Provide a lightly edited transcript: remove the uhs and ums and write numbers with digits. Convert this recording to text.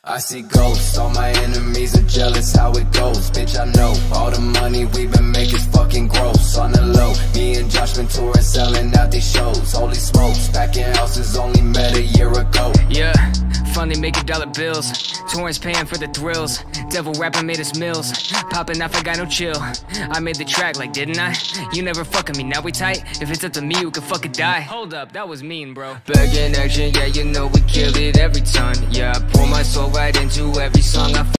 I see ghosts, all my enemies are jealous how it goes. Bitch, I know, all the money we've been making fucking gross. On the low, me and Josh been touring, selling out these shows. Holy smokes, packing houses, only met a year ago. Yeah, finally making dollar bills. Torrance paying for the thrills. Devil rapping made us meals. Popping off, I got no chill. I made the track like, didn't I? You never fucking me, now we tight. If it's up to me, we could fucking die. Hold up, that was mean, bro. Back in action, yeah, you know we kill it every time. Yeah, I pour my soul right into every song I